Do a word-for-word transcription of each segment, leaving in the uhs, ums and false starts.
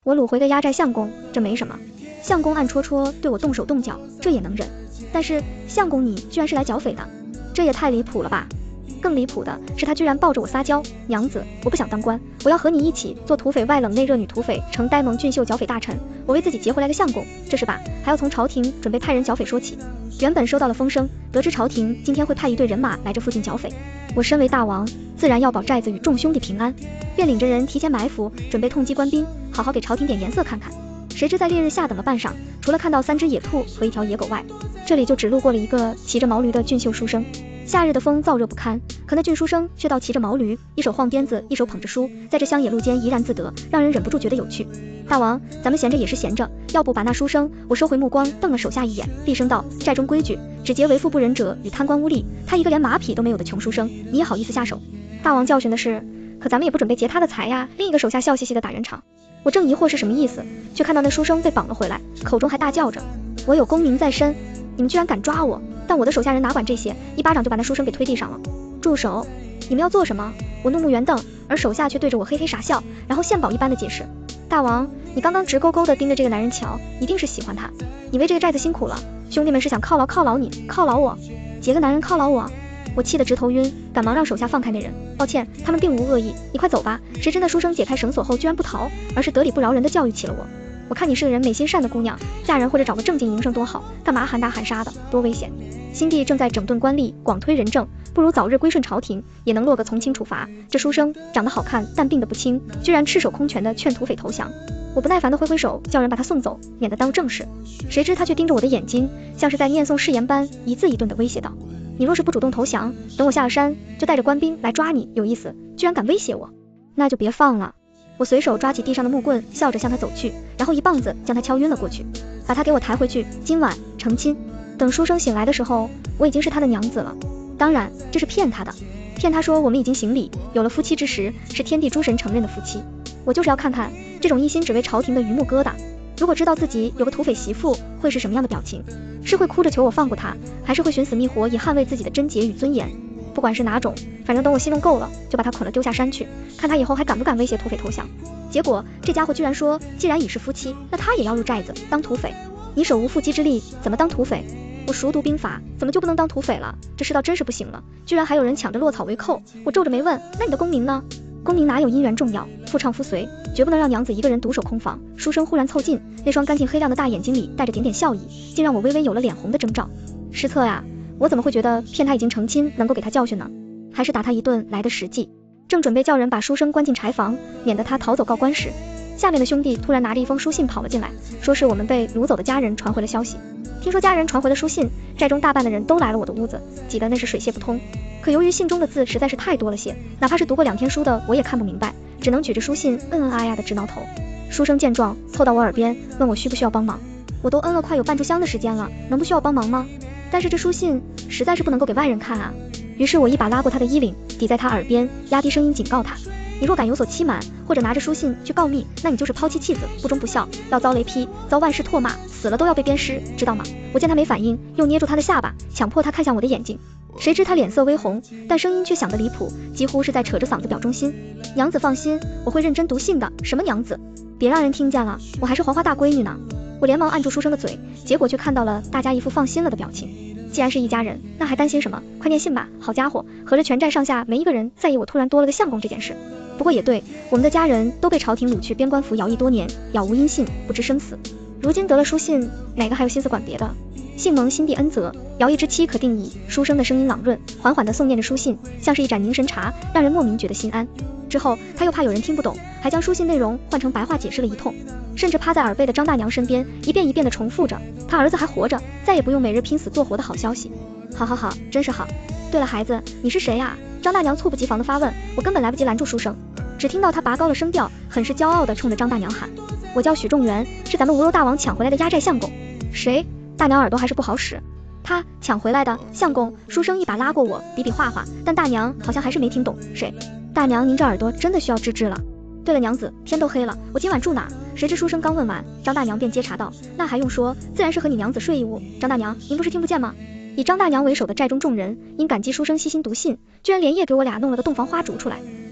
我掳回个压寨相公，这没什么。相公暗戳戳对我动手动脚，这也能忍。但是相公你居然是来剿匪的，这也太离谱了吧！更离谱的是他居然抱着我撒娇，娘子，我不想当官，我要和你一起做土匪外冷内热女土匪，成呆萌俊秀剿匪大臣，我为自己劫回来个相公，这是吧？还要从朝廷准备派人剿匪说起。原本收到了风声，得知朝廷今天会派一队人马来这附近剿匪，我身为大王，自然要保寨子与众兄弟平安，便领着人提前埋伏，准备痛击官兵，好好给朝廷点颜色看看。谁知在烈日下等了半晌，除了看到三只野兔和一条野狗外，这里就只路过了一个骑着毛驴的俊秀书生。夏日的风燥热不堪，可那俊书生却倒骑着毛驴，一手晃鞭子，一手捧着书，在这乡野路间怡然自得，让人忍不住觉得有趣。大王，咱们闲着也是闲着，要不把那书生……我收回目光，瞪了手下一眼，厉声道：寨中规矩，只劫为富不仁者与贪官污吏，他一个连马匹都没有的穷书生，你也好意思下手？大王教训的是，可咱们也不准备劫他的财呀。另一个手下笑嘻嘻的打圆场。我正疑惑是什么意思，却看到那书生被绑了回来，口中还大叫着：我有功名在身，你们居然敢抓我！但我的手下人哪管这些，一巴掌就把那书生给推地上了。住手！你们要做什么？我怒目圆瞪，而手下却对着我嘿嘿傻笑，然后献宝一般的解释：大王，你刚刚直勾勾的盯着这个男人瞧，一定是喜欢他。你为这个寨子辛苦了，兄弟们是想犒劳犒劳你，犒劳我，劫个男人犒劳我。我气得直头晕，赶忙让手下放开那人。抱歉，他们并无恶意，你快走吧。谁知那书生解开绳索后居然不逃，而是得理不饶人的教育起了我。我看你是个人美心善的姑娘，嫁人或者找个正经营生多好，干嘛喊打喊杀的，多危险。新帝正在整顿官吏，广推仁政，不如早日归顺朝廷，也能落个从轻处罚。这书生长得好看，但病得不轻，居然赤手空拳的劝土匪投降。我不耐烦的挥挥手，叫人把他送走，免得耽误正事。谁知他却盯着我的眼睛，像是在念诵誓言般，一字一顿的威胁道：你若是不主动投降，等我下了山，就带着官兵来抓你。有意思，居然敢威胁我，那就别放了。我随手抓起地上的木棍，笑着向他走去，然后一棒子将他敲晕了过去，把他给我抬回去，今晚成亲。等书生醒来的时候，我已经是他的娘子了。当然，这是骗他的，骗他说我们已经行礼，有了夫妻之实，是天地诸神承认的夫妻。我就是要看看这种一心只为朝廷的榆木疙瘩，如果知道自己有个土匪媳妇，会是什么样的表情？是会哭着求我放过他，还是会寻死觅活以捍卫自己的贞洁与尊严？不管是哪种，反正等我戏弄够了，就把他捆了丢下山去，看他以后还敢不敢威胁土匪投降。结果这家伙居然说，既然已是夫妻，那他也要入寨子当土匪。你手无缚鸡之力，怎么当土匪？我熟读兵法，怎么就不能当土匪了？这世道真是不行了，居然还有人抢着落草为寇。我皱着眉问，那你的功名呢？功名哪有姻缘重要，夫唱妇随，绝不能让娘子一个人独守空房。书生忽然凑近，那双干净黑亮的大眼睛里带着点点笑意，竟让我微微有了脸红的征兆。失策呀，我怎么会觉得骗他已经成亲能够给他教训呢？还是打他一顿来的实际。正准备叫人把书生关进柴房，免得他逃走告官时，下面的兄弟突然拿着一封书信跑了进来，说是我们被掳走的家人传回了消息。听说家人传回了书信，寨中大半的人都来了我的屋子，挤得那是水泄不通。可由于信中的字实在是太多了些，哪怕是读过两天书的我也看不明白，只能举着书信嗯嗯啊呀的直挠头。书生见状，凑到我耳边问我需不需要帮忙。我都嗯了快有半炷香的时间了，能不需要帮忙吗？但是这书信实在是不能够给外人看啊。于是我一把拉过他的衣领，抵在他耳边，压低声音警告他：你若敢有所欺瞒，或者拿着书信去告密，那你就是抛妻弃子，不忠不孝，要遭雷劈，遭万世唾骂，死了都要被鞭尸，知道吗？我见他没反应，又捏住他的下巴，强迫他看向我的眼睛。谁知他脸色微红，但声音却响得离谱，几乎是在扯着嗓子表忠心。娘子放心，我会认真读信的。什么娘子？别让人听见了，我还是黄花大闺女呢。我连忙按住书生的嘴，结果却看到了大家一副放心了的表情。既然是一家人，那还担心什么？快念信吧。好家伙，合着全寨上下没一个人在意我突然多了个相公这件事。不过也对，我们的家人都被朝廷掳去边关服徭役多年，杳无音信，不知生死。如今得了书信，哪个还有心思管别的？幸蒙新帝恩泽，徭役之期可定矣。书生的声音朗润，缓缓地诵念着书信，像是一盏凝神茶，让人莫名觉得心安。之后他又怕有人听不懂，还将书信内容换成白话解释了一通，甚至趴在耳背的张大娘身边，一遍一遍地重复着他儿子还活着，再也不用每日拼死做活的好消息。好好好，真是好。对了孩子，你是谁啊？张大娘猝不及防地发问，我根本来不及拦住书生，只听到他拔高了声调，很是骄傲地冲着张大娘喊：我叫许仲元，是咱们无肉大王抢回来的压寨相公。谁？大娘耳朵还是不好使。他抢回来的相公。书生一把拉过我，比比划划，但大娘好像还是没听懂。谁？大娘您这耳朵真的需要治治了。对了娘子，天都黑了，我今晚住哪儿？谁知书生刚问完，张大娘便接茬道：那还用说，自然是和你娘子睡一屋。张大娘，您不是听不见吗？以张大娘为首的寨中众人因感激书生悉心读信，居然连夜给我俩弄了个洞房花烛出来。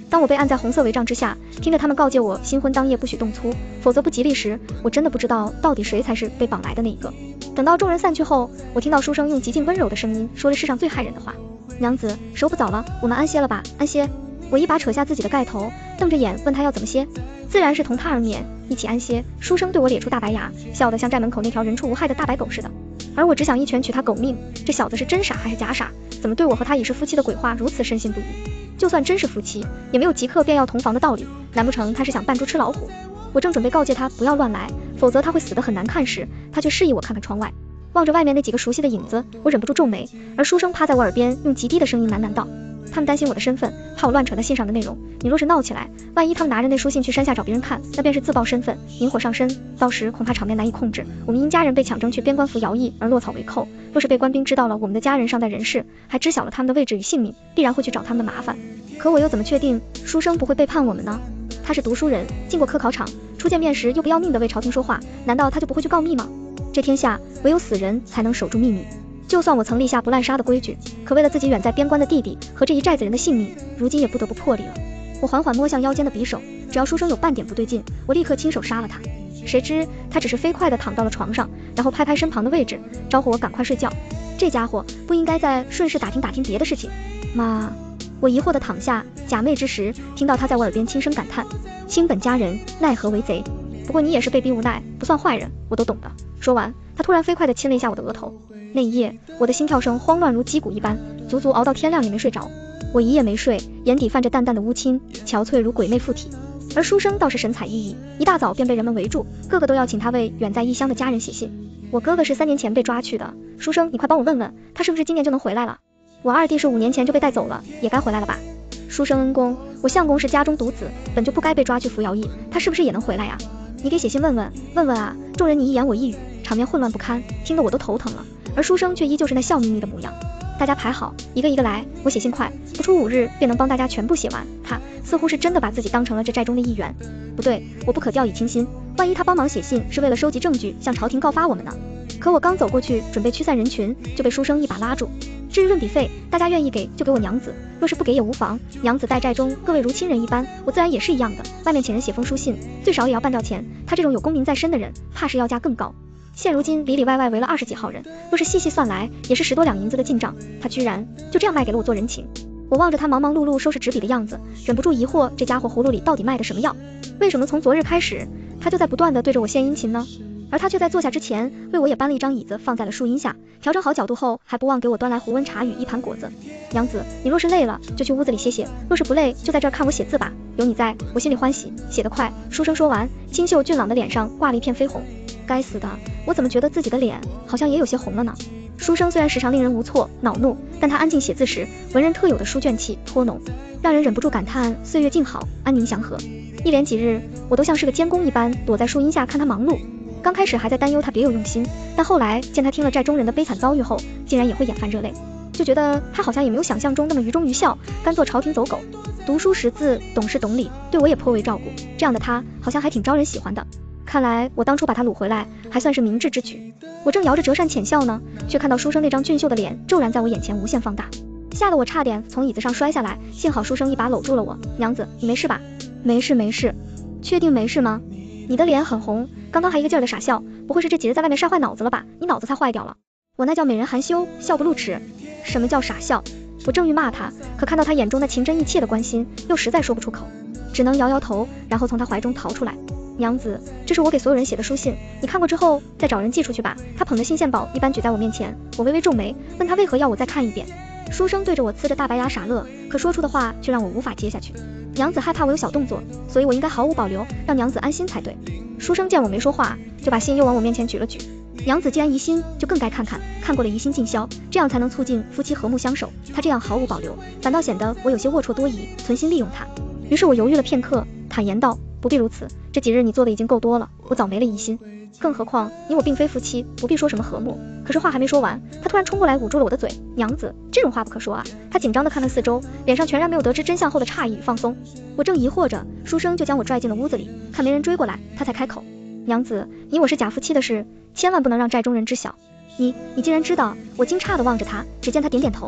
当我被按在红色帷帐之下，听着他们告诫我新婚当夜不许动粗，否则不吉利时，我真的不知道到底谁才是被绑来的那一个。等到众人散去后，我听到书生用极尽温柔的声音说了世上最害人的话：娘子，时候不早了，我们安歇了吧，安歇。我一把扯下自己的盖头，瞪着眼问他要怎么歇，自然是同他而眠，一起安歇。书生对我咧出大白牙，笑得像寨门口那条人畜无害的大白狗似的，而我只想一拳取他狗命。这小子是真傻还是假傻？怎么对我和他已是夫妻的鬼话如此深信不疑？就算真是夫妻，也没有即刻便要同房的道理，难不成他是想扮猪吃老虎？我正准备告诫他不要乱来，否则他会死得很难看时，他却示意我看看窗外。望着外面那几个熟悉的影子，我忍不住皱眉，而书生趴在我耳边用极低的声音喃喃道：他们担心我的身份，怕我乱扯那信上的内容，你若是闹起来，万一他们拿着那书信去山下找别人看，那便是自曝身份，引火上身，到时恐怕场面难以控制。我们因家人被抢征去边关服徭役而落草为寇，若是被官兵知道了我们的家人尚在人世，还知晓了他们的位置与姓名，必然会去找他们的麻烦。可我又怎么确定书生不会背叛我们呢？他是读书人，进过科考场，初见面时又不要命的为朝廷说话，难道他就不会去告密吗？这天下唯有死人才能守住秘密，就算我曾立下不滥杀的规矩，可为了自己远在边关的弟弟和这一寨子人的性命，如今也不得不破例了。我缓缓摸向腰间的匕首，只要书生有半点不对劲，我立刻亲手杀了他。谁知他只是飞快地躺到了床上，然后拍拍身旁的位置，招呼我赶快睡觉。这家伙不应该再顺势打听打听别的事情吗？我疑惑地躺下假寐之时，听到他在我耳边轻声感叹：卿本佳人，奈何为贼？不过你也是被逼无奈，不算坏人，我都懂的。说完，他突然飞快地亲了一下我的额头。那一夜，我的心跳声慌乱如击鼓一般，足足熬到天亮也没睡着。我一夜没睡，眼底泛着淡淡的乌青，憔悴如鬼魅附体。而书生倒是神采奕奕，一大早便被人们围住，个个都要请他为远在异乡的家人写信。我哥哥是三年前被抓去的，书生你快帮我问问，他是不是今年就能回来了？我二弟是五年前就被带走了，也该回来了吧？书生恩公，我相公是家中独子，本就不该被抓去服徭役，他是不是也能回来呀？你给写信问问问问啊！众人你一言我一语，场面混乱不堪，听得我都头疼了。而书生却依旧是那笑眯眯的模样。大家排好，一个一个来，我写信快，不出五日便能帮大家全部写完。他似乎是真的把自己当成了这寨中的一员。不对，我不可掉以轻心，万一他帮忙写信是为了收集证据向朝廷告发我们呢？可我刚走过去准备驱散人群，就被书生一把拉住。至于润笔费，大家愿意给就给我娘子，若是不给也无妨。娘子在寨中各位如亲人一般，我自然也是一样的。外面请人写封书信，最少也要半吊钱，他这种有功名在身的人，怕是要价更高。现如今里里外外围了二十几号人，若是细细算来，也是十多两银子的进账，他居然就这样卖给了我做人情。我望着他忙忙碌碌收拾纸笔的样子，忍不住疑惑这家伙葫芦里到底卖的什么药？为什么从昨日开始，他就在不断的对着我献殷勤呢？而他却在坐下之前，为我也搬了一张椅子放在了树荫下，调整好角度后，还不忘给我端来壶温茶与一盘果子。娘子，你若是累了，就去屋子里歇歇；若是不累，就在这儿看我写字吧。有你在，我心里欢喜，写得快。书生说完，清秀俊朗的脸上挂了一片绯红。该死的，我怎么觉得自己的脸好像也有些红了呢？书生虽然时常令人无措恼怒，但他安静写字时，文人特有的书卷气颇浓，让人忍不住感叹岁月静好，安宁祥和。一连几日，我都像是个监工一般，躲在树荫下看他忙碌。刚开始还在担忧他别有用心，但后来见他听了寨中人的悲惨遭遇后，竟然也会眼泛热泪，就觉得他好像也没有想象中那么愚忠愚孝，甘做朝廷走狗。读书识字，懂事懂礼，对我也颇为照顾，这样的他好像还挺招人喜欢的。看来我当初把他掳回来还算是明智之举。我正摇着折扇浅笑呢，却看到书生那张俊秀的脸骤然在我眼前无限放大，吓得我差点从椅子上摔下来，幸好书生一把搂住了我。娘子，你没事吧？没事没事。确定没事吗？你的脸很红，刚刚还一个劲儿的傻笑，不会是这几日在外面晒坏脑子了吧？你脑子才坏掉了。我那叫美人含羞，笑不露齿。什么叫傻笑？我正欲骂他，可看到他眼中那情真意切的关心，又实在说不出口，只能摇摇头，然后从他怀中逃出来。娘子，这是我给所有人写的书信，你看过之后再找人寄出去吧。他捧着信线宝一般举在我面前，我微微皱眉，问他为何要我再看一遍。书生对着我呲着大白牙傻乐，可说出的话却让我无法接下去。娘子害怕我有小动作，所以我应该毫无保留，让娘子安心才对。书生见我没说话，就把信又往我面前举了举。娘子既然疑心，就更该看看，看过了疑心尽消，这样才能促进夫妻和睦相守。他这样毫无保留，反倒显得我有些龌龊多疑，存心利用他。于是我犹豫了片刻，坦言道：不必如此，这几日你做的已经够多了，我早没了疑心。更何况你我并非夫妻，不必说什么和睦。可是话还没说完，他突然冲过来捂住了我的嘴。娘子，这种话不可说啊。他紧张地看了四周，脸上全然没有得知真相后的诧异与放松。我正疑惑着，书生就将我拽进了屋子里，看没人追过来，他才开口：娘子，你我是假夫妻的事，千万不能让寨中人知晓。你你既然知道。我惊诧地望着他，只见他点点头。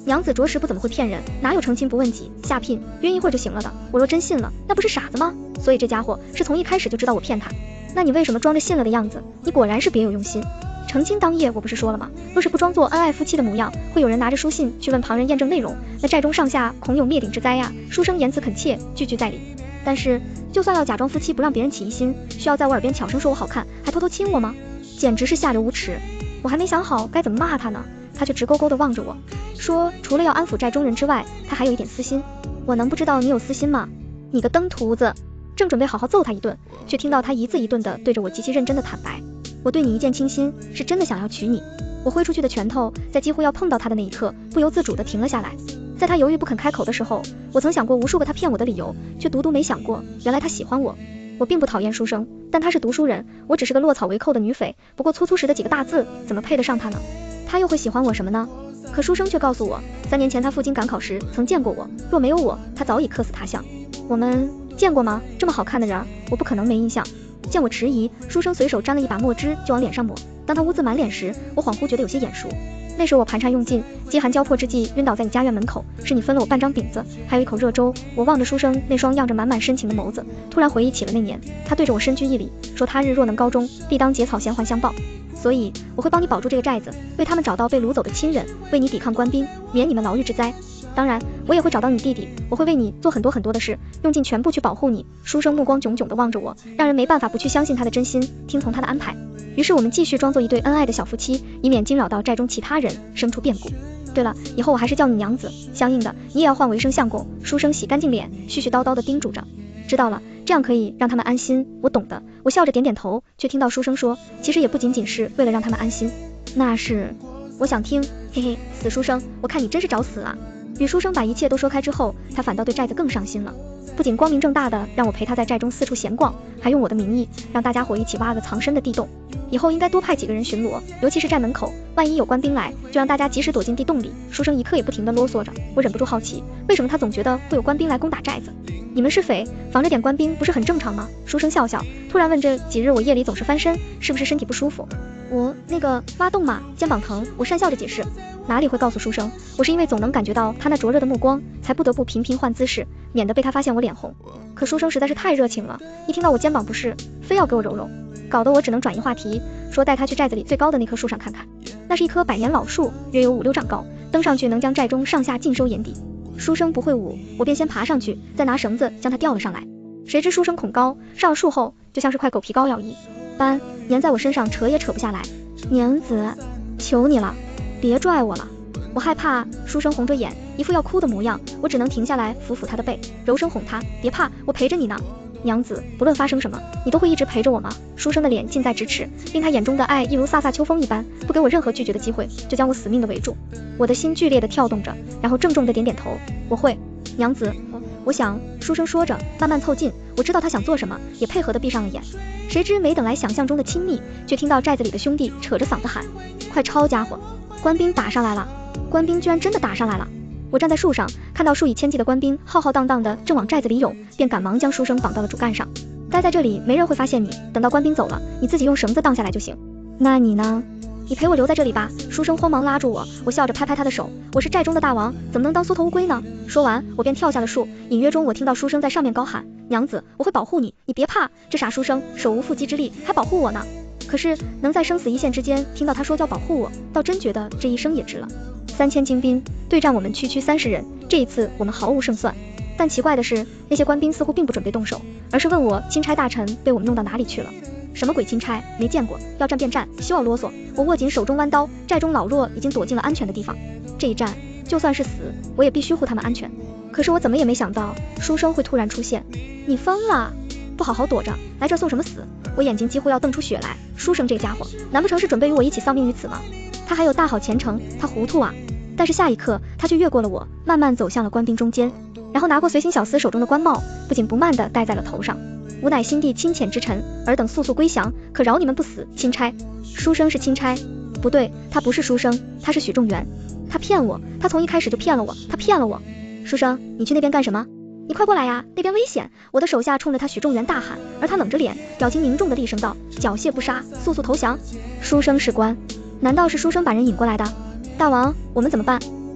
娘子着实不怎么会骗人，哪有成亲不问己，下聘约一会儿就行了的。我若真信了，那不是傻子吗？所以这家伙是从一开始就知道我骗他。那你为什么装着信了的样子？你果然是别有用心。成亲当夜，我不是说了吗？若是不装作恩爱夫妻的模样，会有人拿着书信去问旁人验证内容，那寨中上下恐有灭顶之灾呀。书生言辞恳切，句句在理。但是就算要假装夫妻不让别人起疑心，需要在我耳边悄声说我好看，还偷偷亲我吗？简直是下流无耻。我还没想好该怎么骂他呢，他却直勾勾地望着我，说除了要安抚寨中人之外，他还有一点私心。我能不知道你有私心吗？你个登徒子！正准备好好揍他一顿，却听到他一字一顿地对着我极其认真的坦白，我对你一见倾心，是真的想要娶你。我挥出去的拳头在几乎要碰到他的那一刻，不由自主地停了下来。在他犹豫不肯开口的时候，我曾想过无数个他骗我的理由，却独独没想过原来他喜欢我。我并不讨厌书生，但他是读书人，我只是个落草为寇的女匪，不过粗粗时的几个大字怎么配得上他呢？他又会喜欢我什么呢？可书生却告诉我，三年前他赴京赶考时曾见过我，若没有我，他早已客死他乡。我们见过吗？这么好看的人，我不可能没印象。见我迟疑，书生随手沾了一把墨汁就往脸上抹，当他污渍满脸时，我恍惚觉得有些眼熟。那时我盘缠用尽，饥寒交迫之际晕倒在你家院门口，是你分了我半张饼子，还有一口热粥。我望着书生那双漾着满满深情的眸子，突然回忆起了那年，他对着我深居一礼，说他日若能高中，必当结草衔环相报。所以我会帮你保住这个寨子，为他们找到被掳走的亲人，为你抵抗官兵，免你们牢狱之灾。当然我也会找到你弟弟，我会为你做很多很多的事，用尽全部去保护你。书生目光炯炯地望着我，让人没办法不去相信他的真心，听从他的安排。于是我们继续装作一对恩爱的小夫妻，以免惊扰到寨中其他人，生出变故。对了，以后我还是叫你娘子，相应的你也要换为生相公。书生洗干净脸，絮絮叨叨地叮嘱着。知道了，这样可以让他们安心，我懂的。我笑着点点头，却听到书生说，其实也不仅仅是为了让他们安心，那是我想听，嘿嘿，死书生，我看你真是找死啊。与书生把一切都说开之后，他反倒对寨子更上心了，不仅光明正大的让我陪他在寨中四处闲逛，还用我的名义让大家伙一起挖个藏身的地洞。以后应该多派几个人巡逻，尤其是寨门口，万一有官兵来，就让大家及时躲进地洞里。书生一刻也不停地啰嗦着，我忍不住好奇，为什么他总觉得会有官兵来攻打寨子？你们是匪，防着点官兵不是很正常吗？书生笑笑，突然问，这几日我夜里总是翻身，是不是身体不舒服？我那个挖洞嘛，肩膀疼。我讪笑着解释，哪里会告诉书生，我是因为总能感觉到他那灼热的目光，才不得不频频换姿势，免得被他发现我脸红。可书生实在是太热情了，一听到我肩膀不适，非要给我揉揉，搞得我只能转移话题，说带他去寨子里最高的那棵树上看看。那是一棵百年老树，约有五六丈高，登上去能将寨中上下尽收眼底。书生不会舞，我便先爬上去，再拿绳子将他吊了上来。谁知书生恐高，上了树后就像是块狗皮膏药一般粘在我身上，扯也扯不下来。娘子，求你了，别拽我了，我害怕。书生红着眼，一副要哭的模样，我只能停下来抚抚他的背，柔声哄他，别怕，我陪着你呢。娘子，不论发生什么，你都会一直陪着我吗？书生的脸近在咫尺，令他眼中的爱一如飒飒秋风一般，不给我任何拒绝的机会，就将我死命的围住。我的心剧烈的跳动着，然后郑重的点点头，我会，娘子，我我想。书生说着，慢慢凑近，我知道他想做什么，也配合的闭上了眼。谁知没等来想象中的亲密，却听到寨子里的兄弟扯着嗓子喊，快抄家伙，官兵打上来了！官兵居然真的打上来了！我站在树上，看到数以千计的官兵浩浩荡荡的正往寨子里涌，便赶忙将书生绑到了主干上。待在这里没人会发现你，等到官兵走了，你自己用绳子荡下来就行。那你呢？你陪我留在这里吧。书生慌忙拉住我，我笑着拍拍他的手，我是寨中的大王，怎么能当缩头乌龟呢？说完我便跳下了树，隐约中我听到书生在上面高喊，娘子，我会保护你，你别怕。这傻书生手无缚鸡之力，还保护我呢。可是能在生死一线之间听到他说叫保护我，倒真觉得这一生也值了。三千精兵对战我们区区三十人，这一次我们毫无胜算。但奇怪的是，那些官兵似乎并不准备动手，而是问我钦差大臣被我们弄到哪里去了。什么鬼钦差，没见过，要战便战，休要啰嗦。我握紧手中弯刀，寨中老弱已经躲进了安全的地方，这一战就算是死，我也必须护他们安全。可是我怎么也没想到书生会突然出现。你疯了，不好好躲着，来这送什么死？我眼睛几乎要瞪出血来，书生这家伙难不成是准备与我一起丧命于此吗？他还有大好前程，他糊涂啊。但是下一刻他却越过了我，慢慢走向了官兵中间，然后拿过随行小厮手中的官帽，不紧不慢地戴在了头上。吾乃心地清浅之臣，尔等速速归降，可饶你们不死。钦差，书生是钦差？不对，他不是书生，他是许仲元。他骗我，他从一开始就骗了我，他骗了我。书生，你去那边干什么？你快过来呀，那边危险！我的手下冲着他许仲元大喊，而他冷着脸，表情凝重的厉声道，缴械不杀，速速投降。书生是官？难道是书生把人引过来的？大王，我们怎么办？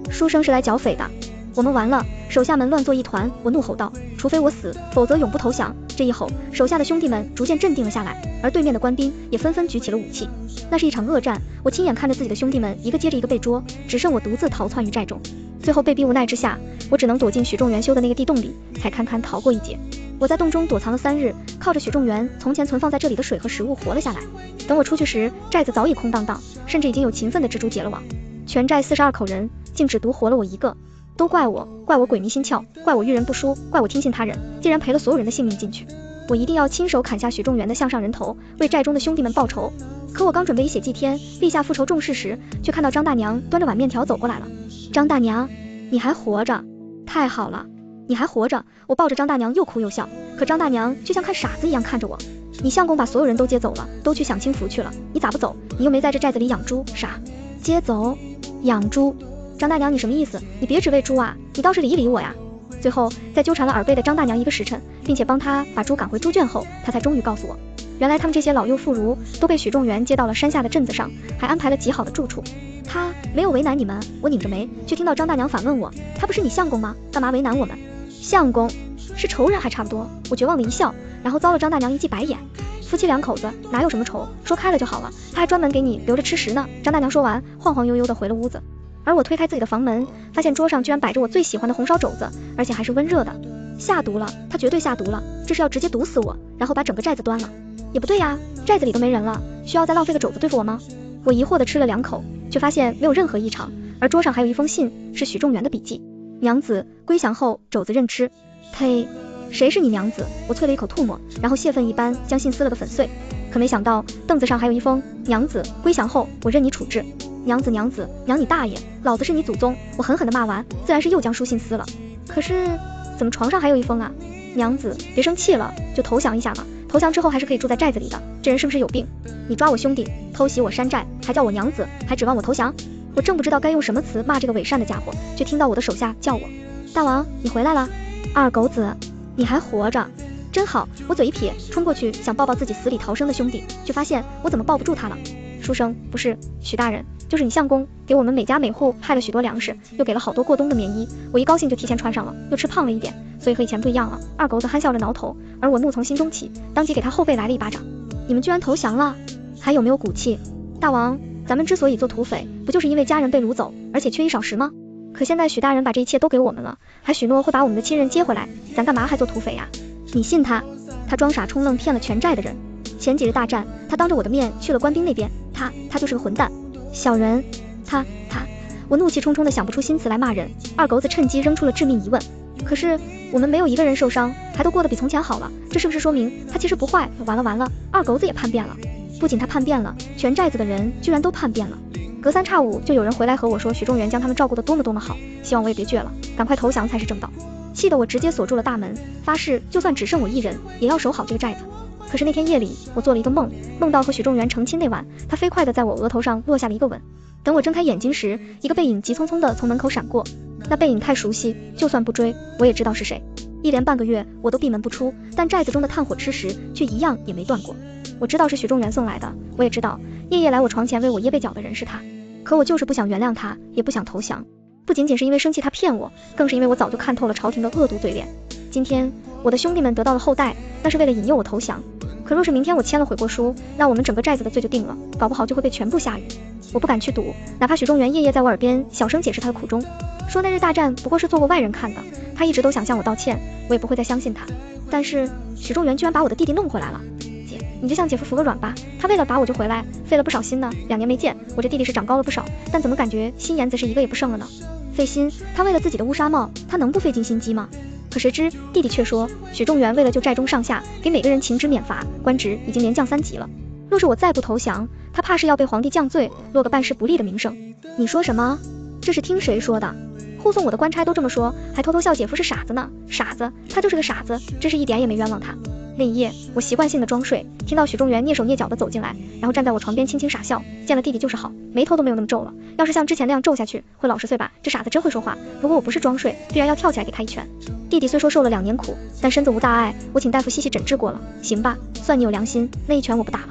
书生是来剿匪的，我们完了！手下们乱作一团，我怒吼道：除非我死，否则永不投降！这一吼，手下的兄弟们逐渐镇定了下来，而对面的官兵也纷纷举起了武器。那是一场恶战，我亲眼看着自己的兄弟们一个接着一个被捉，只剩我独自逃窜于寨中。最后被逼无奈之下，我只能躲进许仲元修的那个地洞里，才堪堪逃过一劫。我在洞中躲藏了三日，靠着许仲元从前存放在这里的水和食物活了下来。等我出去时，寨子早已空荡荡，甚至已经有勤奋的蜘蛛结了网。全寨四十二口人，竟只独活了我一个。都怪我，怪我鬼迷心窍，怪我遇人不淑，怪我听信他人，竟然赔了所有人的性命进去。我一定要亲手砍下许仲元的项上人头，为寨中的兄弟们报仇。可我刚准备以血祭天，立下复仇重誓时，却看到张大娘端着碗面条走过来了。张大娘，你还活着，太好了，你还活着！我抱着张大娘又哭又笑，可张大娘就像看傻子一样看着我。你相公把所有人都接走了，都去享清福去了，你咋不走？你又没在这寨子里养猪，傻！接走？养猪？张大娘，你什么意思？你别只喂猪啊，你倒是理一理我呀！最后在纠缠了耳背的张大娘一个时辰，并且帮她把猪赶回猪圈后，她才终于告诉我，原来他们这些老幼妇孺都被许仲元接到了山下的镇子上，还安排了极好的住处。他没有为难你们，我拧着眉，却听到张大娘反问我，他不是你相公吗？干嘛为难我们？相公是仇人还差不多。我绝望的一笑，然后遭了张大娘一记白眼。夫妻两口子哪有什么仇，说开了就好了，他还专门给你留着吃食呢。张大娘说完，晃晃悠悠的回了屋子。而我推开自己的房门，发现桌上居然摆着我最喜欢的红烧肘子，而且还是温热的。下毒了，他绝对下毒了，这是要直接毒死我，然后把整个寨子端了。也不对呀，寨子里都没人了，需要再浪费个肘子对付我吗？我疑惑的吃了两口，却发现没有任何异常，而桌上还有一封信，是许仲元的笔记。娘子归降后，肘子任吃。呸！谁是你娘子？我啐了一口唾沫，然后泄愤一般将信撕了个粉碎。可没想到凳子上还有一封，娘子归降后，我任你处置。娘子娘子，娘你大爷，老子是你祖宗！我狠狠地骂完，自然是又将书信撕了。可是怎么床上还有一封啊？娘子别生气了，就投降一下嘛，投降之后还是可以住在寨子里的，这人是不是有病？你抓我兄弟，偷袭我山寨，还叫我娘子，还指望我投降？我正不知道该用什么词骂这个伪善的家伙，却听到我的手下叫我，大王你回来了，二狗子你还活着，真好！我嘴一撇，冲过去想抱抱自己死里逃生的兄弟，却发现我怎么抱不住他了。书生，不是许大人，就是你相公给我们每家每户派了许多粮食，又给了好多过冬的棉衣，我一高兴就提前穿上了，又吃胖了一点，所以和以前不一样了。二狗子憨笑着挠头，而我怒从心中起，当即给他后背来了一巴掌。你们居然投降了，还有没有骨气？大王，咱们之所以做土匪，不就是因为家人被掳走，而且缺衣少食吗？可现在许大人把这一切都给我们了，还许诺会把我们的亲人接回来，咱干嘛还做土匪呀？你信他？他装傻充愣骗了全寨的人。前几日大战，他当着我的面去了官兵那边，他他就是个混蛋，小人，他他，我怒气冲冲的想不出新词来骂人。二狗子趁机扔出了致命疑问，可是我们没有一个人受伤，还都过得比从前好了，这是不是说明他其实不坏？完了完了，二狗子也叛变了。不仅他叛变了，全寨子的人居然都叛变了。隔三差五就有人回来和我说许仲元将他们照顾得多么多么好，希望我也别倔了，赶快投降才是正道。气得我直接锁住了大门，发誓就算只剩我一人，也要守好这个寨子。可是那天夜里，我做了一个梦，梦到和许仲元成亲那晚，他飞快地在我额头上落下了一个吻。等我睁开眼睛时，一个背影急匆匆地从门口闪过，那背影太熟悉，就算不追，我也知道是谁。一连半个月我都闭门不出，但寨子中的炭火吃食却一样也没断过。我知道是许仲元送来的，我也知道夜夜来我床前为我掖被角的人是他，可我就是不想原谅他，也不想投降。不仅仅是因为生气他骗我，更是因为我早就看透了朝廷的恶毒嘴脸。今天我的兄弟们得到了后代，那是为了引诱我投降。可若是明天我签了悔过书，那我们整个寨子的罪就定了，搞不好就会被全部下狱。我不敢去赌，哪怕许仲元夜夜在我耳边小声解释他的苦衷，说那日大战不过是做过外人看的，他一直都想向我道歉，我也不会再相信他。但是许仲元居然把我的弟弟弄回来了。姐，你就向姐夫服个软吧，他为了把我救回来费了不少心呢，两年没见，我这弟弟是长高了不少，但怎么感觉心眼子是一个也不剩了呢？费心，他为了自己的乌纱帽，他能不费尽心机吗？可谁知弟弟却说，许仲元为了救寨中上下，给每个人请旨免罚，官职已经连降三级了。若是我再不投降，他怕是要被皇帝降罪，落个办事不利的名声。你说什么？这是听谁说的？护送我的官差都这么说，还偷偷笑姐夫是傻子呢。傻子，他就是个傻子，真是一点也没冤枉他。那一夜我习惯性的装睡，听到许仲元蹑手蹑脚的走进来，然后站在我床边轻轻傻笑，见了弟弟就是好，眉头都没有那么皱了。要是像之前那样皱下去，会老十岁吧？这傻子真会说话，如果我不是装睡，必然要跳起来给他一拳。弟弟虽说受了两年苦，但身子无大碍，我请大夫细细诊治过了，行吧，算你有良心，那一拳我不打了。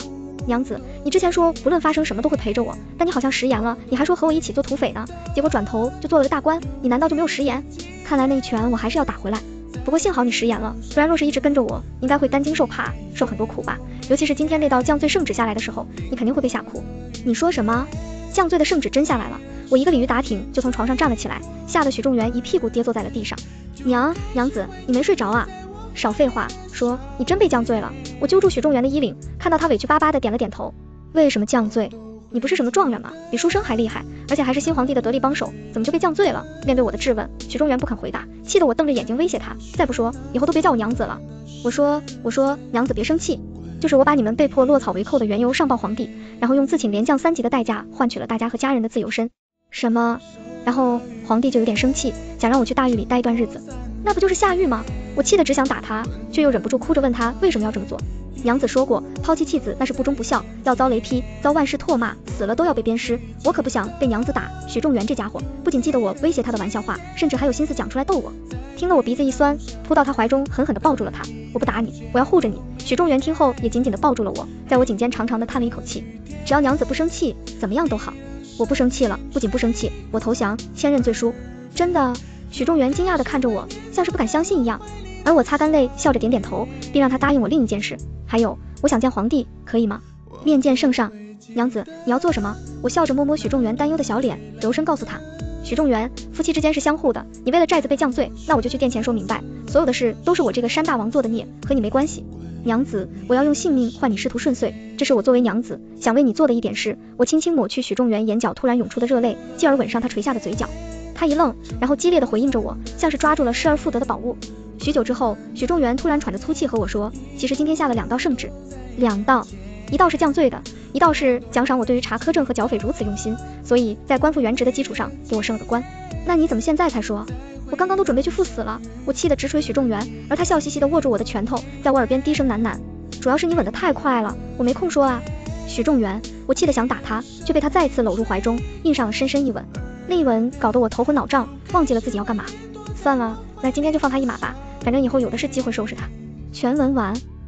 娘子，你之前说不论发生什么都会陪着我，但你好像食言了，你还说和我一起做土匪呢，结果转头就做了个大官，你难道就没有食言？看来那一拳我还是要打回来。不过幸好你食言了，不然若是一直跟着我，应该会担惊受怕，受很多苦吧。尤其是今天那道降罪圣旨下来的时候，你肯定会被吓哭。你说什么？降罪的圣旨真下来了？我一个鲤鱼打挺就从床上站了起来，吓得许仲元一屁股跌坐在了地上。娘，娘子，你没睡着啊？少废话，说你真被降罪了。我揪住许仲元的衣领，看到他委屈巴巴的点了点头。为什么降罪？你不是什么状元吗？比书生还厉害，而且还是新皇帝的得力帮手，怎么就被降罪了？面对我的质问，许仲元不肯回答，气得我瞪着眼睛威胁他，再不说以后都别叫我娘子了。我说我说娘子别生气，就是我把你们被迫落草为寇的缘由上报皇帝，然后用自请连降三级的代价换取了大家和家人的自由身。什么？然后皇帝就有点生气，想让我去大狱里待一段日子。那不就是下狱吗？我气得只想打他，却又忍不住哭着问他为什么要这么做。娘子说过，抛妻弃子那是不忠不孝，要遭雷劈，遭万世唾骂，死了都要被鞭尸。我可不想被娘子打。许仲元这家伙不仅记得我威胁他的玩笑话，甚至还有心思讲出来逗我。听了我鼻子一酸，扑到他怀中，狠狠地抱住了他。我不打你，我要护着你。许仲元听后也紧紧地抱住了我，在我颈间长长地叹了一口气。只要娘子不生气，怎么样都好。我不生气了，不仅不生气，我投降，签认罪书。真的？许仲元惊讶地看着我，像是不敢相信一样。而我擦干泪，笑着点点头，并让他答应我另一件事。还有，我想见皇帝，可以吗？面见圣上。娘子，你要做什么？我笑着摸摸许仲元担忧的小脸，柔声告诉他。许仲元，夫妻之间是相互的，你为了寨子被降罪，那我就去殿前说明白，所有的事都是我这个山大王做的孽，和你没关系。娘子，我要用性命换你仕途顺遂，这是我作为娘子想为你做的一点事。我轻轻抹去许仲元眼角突然涌出的热泪，继而吻上他垂下的嘴角。他一愣，然后激烈地回应着我，像是抓住了失而复得的宝物。许久之后，许仲元突然喘着粗气和我说，其实今天下了两道圣旨。两道？一道是降罪的，一道是奖赏我对于查苛政和剿匪如此用心，所以在官复原职的基础上给我升了个官。那你怎么现在才说？我刚刚都准备去赴死了。我气得直捶许仲元，而他笑嘻嘻地握住我的拳头，在我耳边低声喃喃，主要是你吻得太快了，我没空说啊。许仲元，我气得想打他，却被他再次搂入怀中，印上了深深一吻。那一吻搞得我头昏脑胀，忘记了自己要干嘛。算了，那今天就放他一马吧，反正以后有的是机会收拾他。全文完。